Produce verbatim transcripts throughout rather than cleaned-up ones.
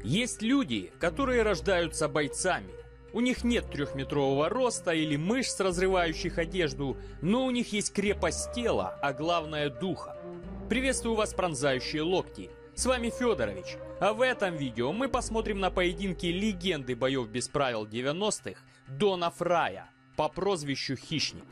Есть люди, которые рождаются бойцами. У них нет трехметрового роста или мышц, разрывающих одежду, но у них есть крепость тела, а главное духа. Приветствую вас, пронзающие локти. С вами Федорович, а в этом видео мы посмотрим на поединки легенды боев без правил девяностых Дона Фрая по прозвищу Хищник.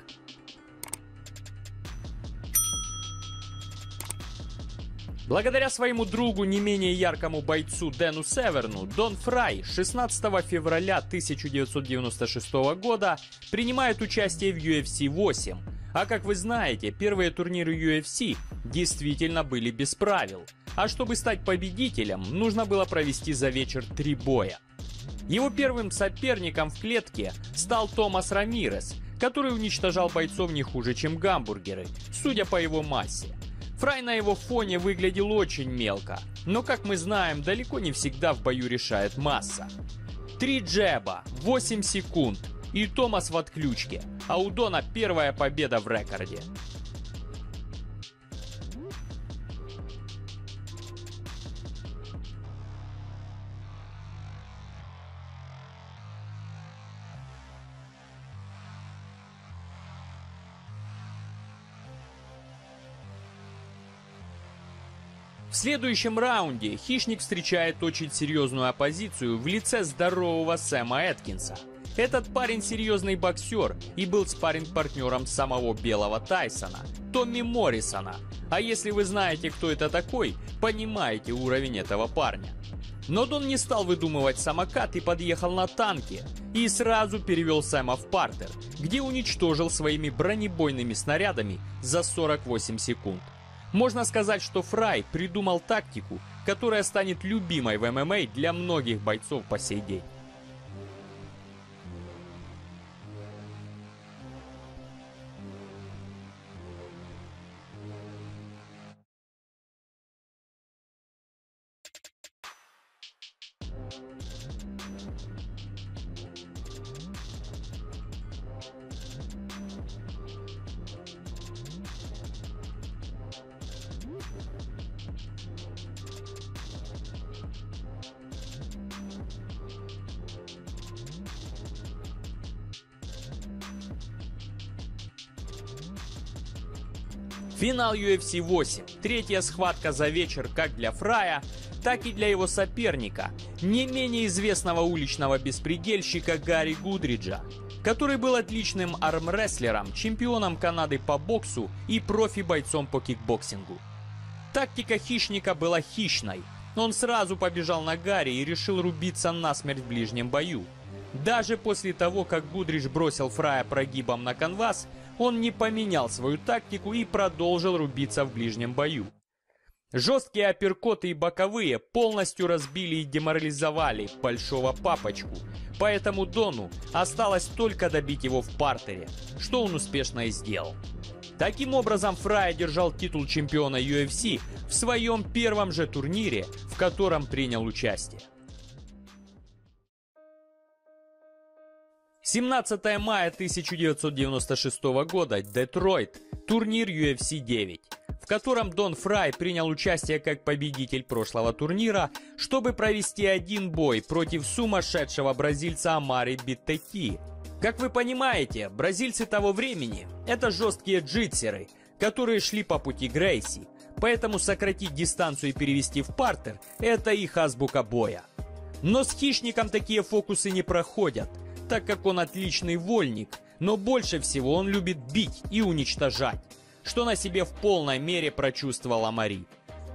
Благодаря своему другу, не менее яркому бойцу Дэну Северну, Дон Фрай шестнадцатого февраля тысяча девятьсот девяносто шестого года принимает участие в ю эф си восемь. А как вы знаете, первые турниры ю эф си действительно были без правил. А чтобы стать победителем, нужно было провести за вечер три боя. Его первым соперником в клетке стал Томас Рамирес, который уничтожал бойцов не хуже, чем гамбургеры, судя по его массе. Фрай на его фоне выглядел очень мелко, но, как мы знаем, далеко не всегда в бою решает масса. Три джеба, восемь секунд, и Томас в отключке, а у Дона первая победа в рекорде. В следующем раунде Хищник встречает очень серьезную оппозицию в лице здорового Сэма Эткинса. Этот парень серьезный боксер и был спарринг-партнером самого Белого Тайсона, Томми Моррисона. А если вы знаете, кто это такой, понимаете уровень этого парня. Но Дон не стал выдумывать самокат и подъехал на танке, и сразу перевел Сэма в партер, где уничтожил своими бронебойными снарядами за сорок восемь секунд. Можно сказать, что Фрай придумал тактику, которая станет любимой в эм эм а для многих бойцов по сей день. Финал ю эф си восемь. Третья схватка за вечер как для Фрая, так и для его соперника, не менее известного уличного беспредельщика Гарри Гудриджа, который был отличным армрестлером, чемпионом Канады по боксу и профи-бойцом по кикбоксингу. Тактика Хищника была хищной. Он сразу побежал на Гарри и решил рубиться насмерть в ближнем бою. Даже после того, как Гудридж бросил Фрая прогибом на канвас, он не поменял свою тактику и продолжил рубиться в ближнем бою. Жесткие апперкоты и боковые полностью разбили и деморализовали Большого Папочку, поэтому Дону осталось только добить его в партере, что он успешно и сделал. Таким образом, Фрай одержал титул чемпиона ю эф си в своем первом же турнире, в котором принял участие. семнадцатое мая тысяча девятьсот девяносто шестого года, Детройт, турнир ю эф си девять, в котором Дон Фрай принял участие как победитель прошлого турнира, чтобы провести один бой против сумасшедшего бразильца Амари Биттеки. Как вы понимаете, бразильцы того времени – это жесткие джитсеры, которые шли по пути Грейси, поэтому сократить дистанцию и перевести в партер – это их азбука боя. Но с Хищником такие фокусы не проходят, так как он отличный вольник, но больше всего он любит бить и уничтожать, что на себе в полной мере прочувствовал Амари.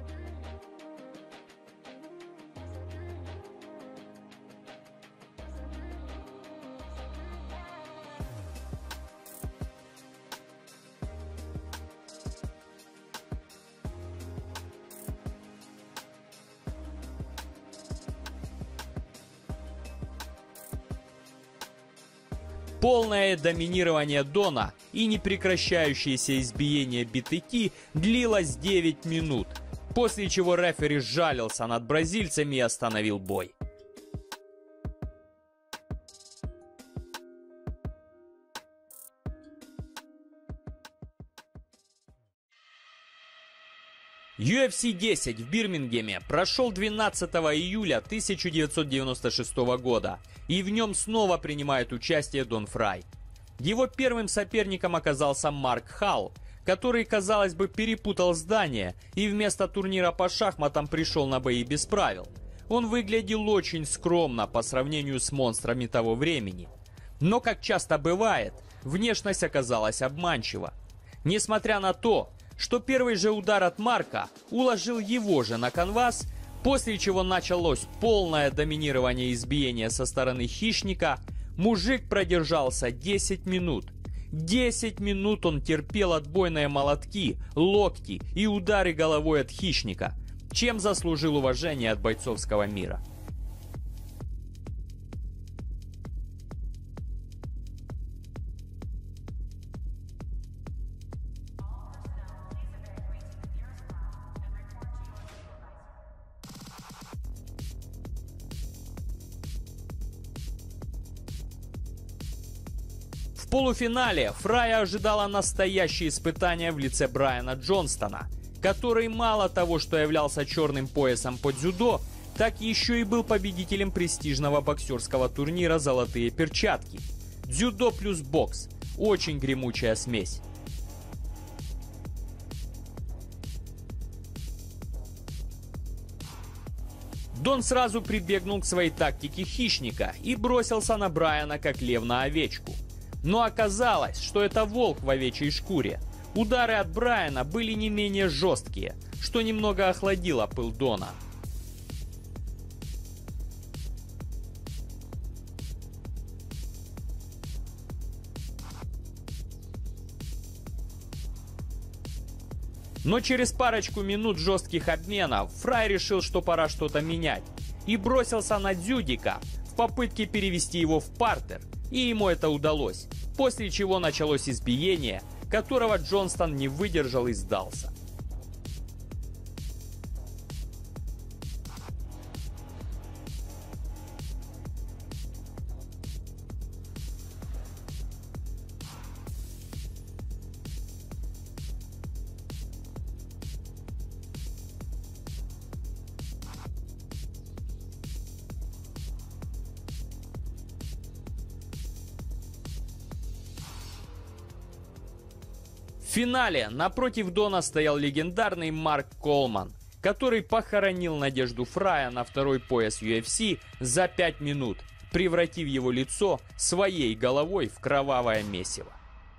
Полное доминирование Дона и непрекращающееся избиение Биттеки длилось девять минут, после чего рефери сжалился над бразильцами и остановил бой. ю эф си десять в Бирмингеме прошел двенадцатого июля тысяча девятьсот девяносто шестого года, и в нем снова принимает участие Дон Фрай. Его первым соперником оказался Марк Халл, который, казалось бы, перепутал здание и вместо турнира по шахматам пришел на бои без правил. Он выглядел очень скромно по сравнению с монстрами того времени. Но, как часто бывает, внешность оказалась обманчива. Несмотря на то, что первый же удар от Марка уложил его же на канвас, после чего началось полное доминирование избиения со стороны хищника, мужик продержался десять минут. десять минут он терпел отбойные молотки, локти и удары головой от хищника, чем заслужил уважение от бойцовского мира. В полуфинале Фрая ожидало настоящее испытание в лице Брайана Джонстона, который мало того, что являлся черным поясом по дзюдо, так еще и был победителем престижного боксерского турнира «Золотые перчатки». Дзюдо плюс бокс – очень гремучая смесь. Дон сразу прибегнул к своей тактике хищника и бросился на Брайана как лев на овечку. Но оказалось, что это волк в овечьей шкуре. Удары от Брайана были не менее жесткие, что немного охладило пыл Дона. Но через парочку минут жестких обменов Фрай решил, что пора что-то менять, и бросился на Дзюдика в попытке перевести его в партер, и ему это удалось, после чего началось избиение, которого Джонстон не выдержал и сдался. В финале напротив Дона стоял легендарный Марк Колман, который похоронил надежду Фрая на второй пояс ю эф си за пять минут, превратив его лицо своей головой в кровавое месиво.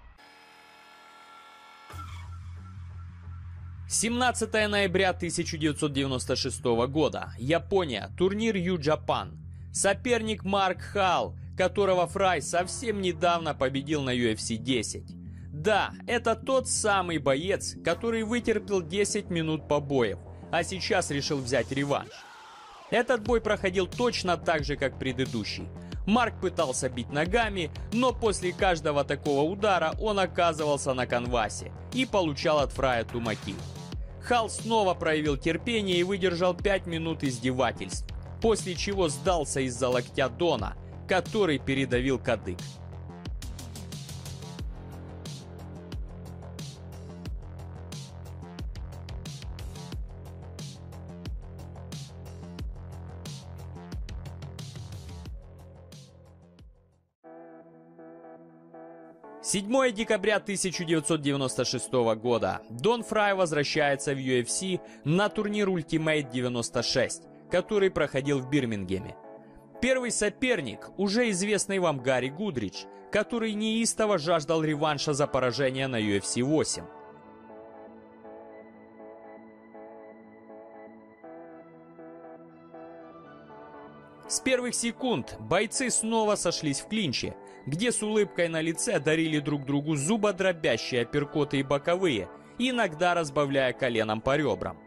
семнадцатого ноября тысяча девятьсот девяносто шестого года. Япония. Турнир Ю-Джапан. Соперник Марк Халл, которого Фрай совсем недавно победил на ю эф си десять. Да, это тот самый боец, который вытерпел десять минут побоев, а сейчас решил взять реванш. Этот бой проходил точно так же, как предыдущий. Марк пытался бить ногами, но после каждого такого удара он оказывался на канвасе и получал от Фрая тумаки. Халл снова проявил терпение и выдержал пять минут издевательств, после чего сдался из-за локтя Дона, который передавил кадык. седьмого декабря тысяча девятьсот девяносто шестого года. Дон Фрай возвращается в ю эф си на турнир Ultimate девяносто шесть, который проходил в Бирмингеме. Первый соперник, уже известный вам Гарри Гудридж, который неистово жаждал реванша за поражение на ю эф си восемь. С первых секунд бойцы снова сошлись в клинче, где с улыбкой на лице дарили друг другу зубодробящие апперкоты и боковые, иногда разбавляя коленом по ребрам.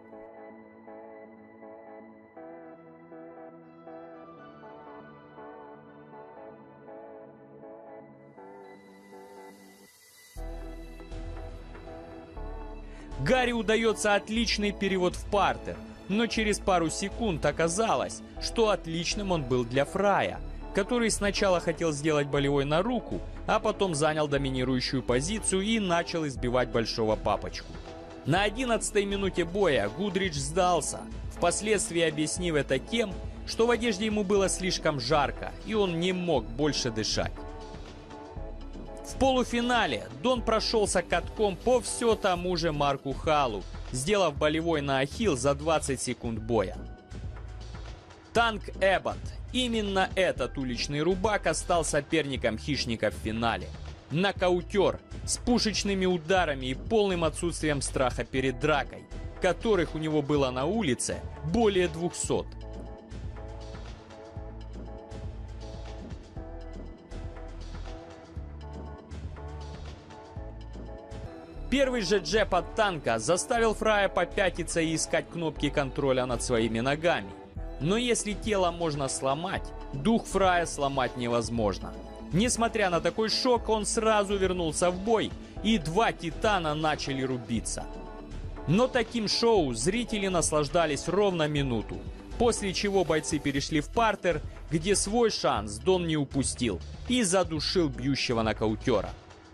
Гарри удается отличный перевод в партер, но через пару секунд оказалось, что отличным он был для Фрая, который сначала хотел сделать болевой на руку, а потом занял доминирующую позицию и начал избивать большого папочку. На одиннадцатой минуте боя Гудридж сдался, впоследствии объяснив это тем, что в одежде ему было слишком жарко и он не мог больше дышать. В полуфинале Дон прошелся катком по все тому же Марку Халу, сделав болевой на ахилл за двадцать секунд боя. Танк Эббот. Именно этот уличный рубака стал соперником Хищника в финале. Нокаутер с пушечными ударами и полным отсутствием страха перед дракой, которых у него было на улице более двухсот. Первый же джеб от танка заставил Фрая попятиться и искать кнопки контроля над своими ногами. Но если тело можно сломать, дух Фрая сломать невозможно. Несмотря на такой шок, он сразу вернулся в бой, и два титана начали рубиться. Но таким шоу зрители наслаждались ровно минуту, после чего бойцы перешли в партер, где свой шанс Дон не упустил и задушил бьющего нокаутера.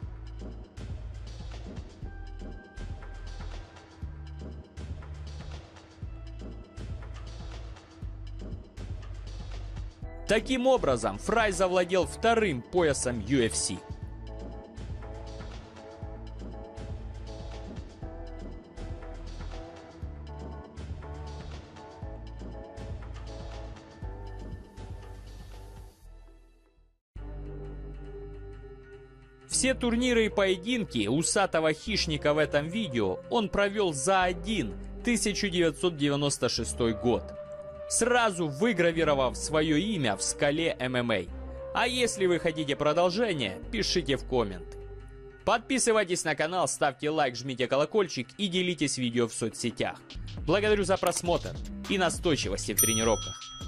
Таким образом, Фрай завладел вторым поясом ю эф си. Все турниры и поединки усатого хищника в этом видео он провел за один тысяча девятьсот девяносто шестой год, сразу выгравировав свое имя в скале эм эм а. А если вы хотите продолжение, пишите в комменты. Подписывайтесь на канал, ставьте лайк, жмите колокольчик и делитесь видео в соцсетях. Благодарю за просмотр и настойчивости в тренировках.